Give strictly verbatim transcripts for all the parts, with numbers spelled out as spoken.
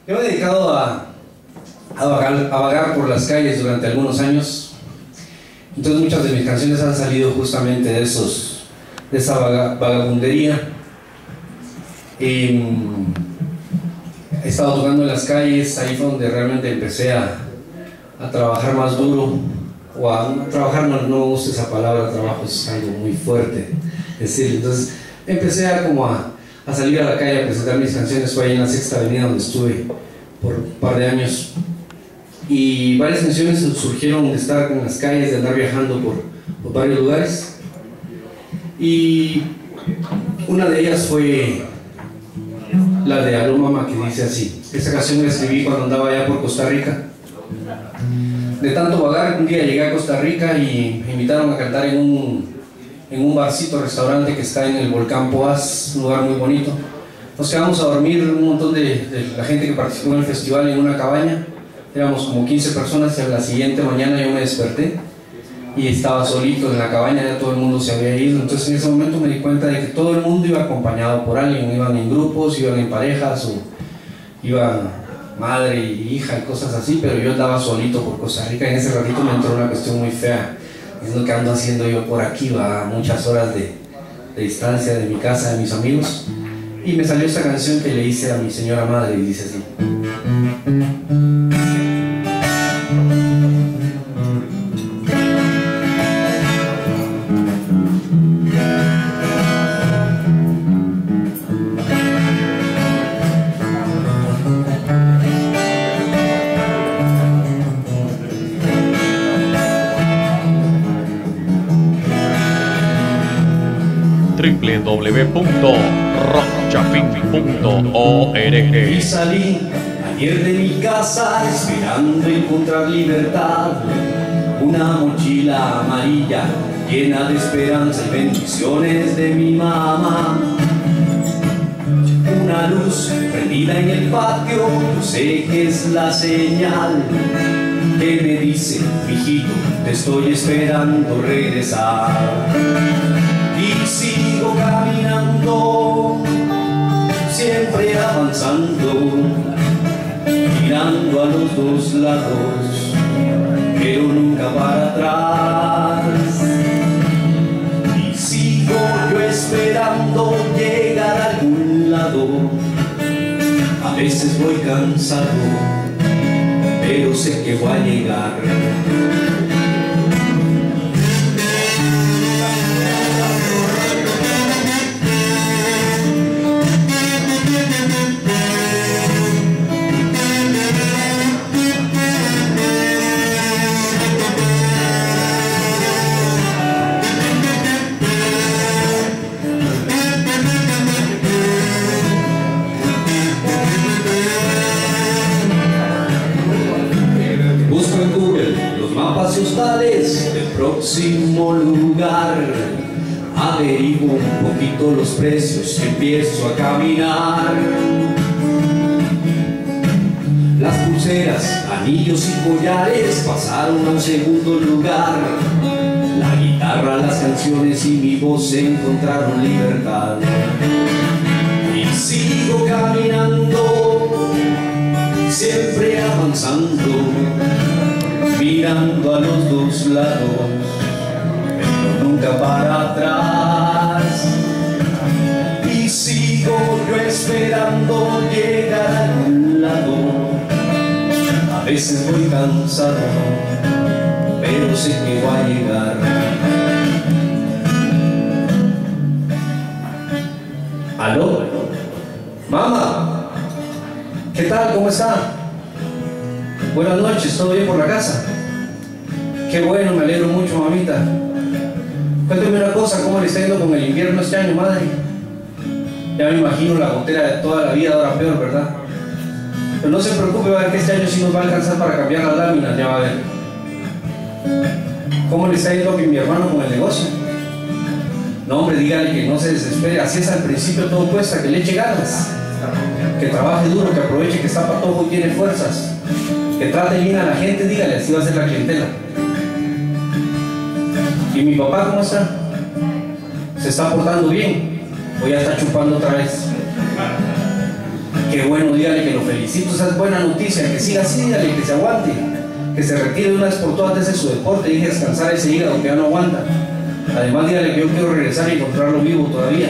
Yo me he dedicado a, a, vagar, a vagar por las calles durante algunos años. Entonces muchas de mis canciones han salido justamente de, esos, de esa vaga, vagabundería. Eh, he estado tocando en las calles, ahí fue donde realmente empecé a, a trabajar más duro, o a, a trabajar, no, no uso esa palabra, trabajo es algo muy fuerte decir. Entonces empecé a, como a, a salir a la calle a presentar mis canciones. Fue ahí en la Sexta Avenida donde estuve por un par de años, y varias canciones surgieron de estar en las calles, de andar viajando por, por varios lugares, y una de ellas fue la de Aló Mama, que dice así. Esta canción la escribí cuando andaba allá por Costa Rica. De tanto vagar, un día llegué a Costa Rica y me invitaron a cantar en un, en un barcito, restaurante que está en el Volcán Poás, un lugar muy bonito. Nos quedamos a dormir un montón de, de la gente que participó en el festival en una cabaña. Éramos como quince personas, y a la siguiente mañana yo me desperté y estaba solito en la cabaña, ya todo el mundo se había ido. Entonces en ese momento me di cuenta de que todo el mundo iba acompañado por alguien, iban en grupos, iban en parejas, o iban madre y hija y cosas así, pero yo andaba solito por Costa Rica. En ese ratito me entró una cuestión muy fea, es lo que ando haciendo yo por aquí, va a muchas horas de, de distancia de mi casa, de mis amigos, y me salió esta canción que le hice a mi señora madre, y dice así. doble u doble u doble u punto rock chafin punto org. Y salí ayer de mi casa esperando encontrar libertad, una mochila amarilla llena de esperanza y bendiciones de mi mamá, una luz prendida en el patio, yo sé que es la señal que me dice: mijito, te estoy esperando regresar. Y sigo caminando, siempre avanzando, mirando a los dos lados, pero nunca para atrás. Y sigo yo esperando llegar a algún lado. A veces voy cansado, pero sé que voy a llegar. Del próximo lugar, averiguo un poquito los precios y empiezo a caminar. Las pulseras, anillos y collares pasaron a un segundo lugar. La guitarra, las canciones y mi voz encontraron libertad. Y sigo caminando, siempre avanzando, mirando a los dos lados, pero nunca para atrás. Y sigo yo esperando llegar a algún lado. A veces voy cansado, pero sé que voy a llegar. ¿Aló? Mamá, ¿qué tal? ¿Cómo está? Buenas noches, ¿todo bien por la casa? Qué bueno, me alegro mucho, mamita. Cuénteme una cosa, ¿cómo le está yendo con el invierno este año, madre? Ya me imagino la gotera de toda la vida, ahora peor, ¿verdad? Pero no se preocupe, va a ver que este año sí nos va a alcanzar para cambiar las láminas, ya va a ver. ¿Cómo le está yendo a mi hermano con el negocio? No, hombre, dígale que no se desespere, así es al principio, todo cuesta, que le eche ganas, que trabaje duro, que aproveche que está patojo y tiene fuerzas, que trate bien a la gente, dígale, así va a ser la clientela. ¿Y mi papá cómo está? ¿Se está portando bien? ¿O ya está chupando otra vez? qué bueno, dígale que lo felicito, esa es buena noticia, que siga así, dígale que se aguante, que se retire de una vez por todas de ese su deporte y descansar ese hígado que ya no aguanta. Además, dígale que yo quiero regresar y encontrarlo vivo todavía.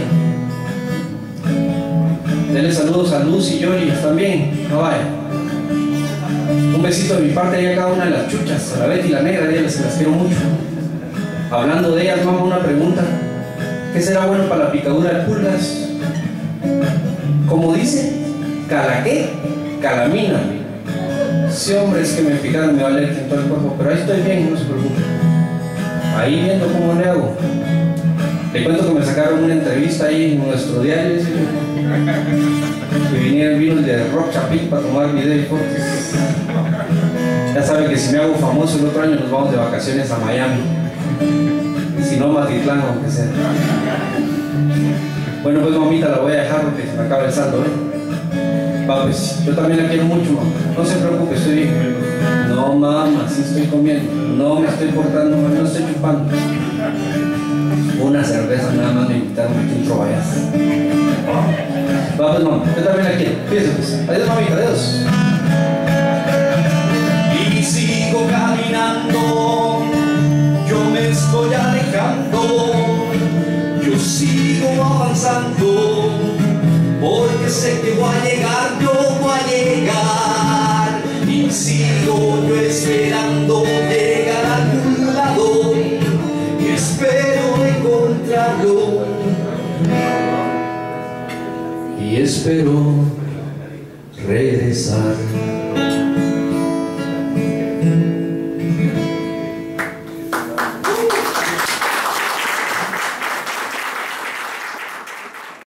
Denle saludos a Luz y Yori también, no vaya. Un besito de mi parte ahí a cada una de las chuchas, a la Betty y la Negra, de ellas se las quiero mucho. Hablando de ellas, mamá, una pregunta. ¿Qué será bueno para la picadura de pulgas? Como dice, ¿cala qué? Calamina. Sí, hombre, es que me picaron, me va a alergia en todo el cuerpo, pero ahí estoy bien, no se preocupe. Ahí viendo cómo le hago. Le cuento que me sacaron una entrevista ahí en nuestro diario, ¿sí? Que vinieron vinos de Rock Chapín para tomar video y fotos. Ya sabe que si me hago famoso el otro año nos vamos de vacaciones a Miami. Si no, Matitlán, aunque sea. Bueno, pues mamita, la voy a dejar porque se me acaba el saldo, ¿eh? Va, pues, yo también la quiero mucho, mamá. No se preocupe, estoy bien. No, mamá, sí estoy comiendo. No me estoy portando mal, no estoy chupando. Una cerveza nada más me invitaron aquí un trovallazo. Va, pues, mamá, yo también la quiero. Fíjese, pues. Adiós, mamita, adiós. Y sigo caminando, yo me estoy alejando, yo sigo avanzando, porque sé que voy a llegar, yo voy a llegar, y sigo yo esperando llegar a algún lado, y espero encontrarlo, y espero regresar.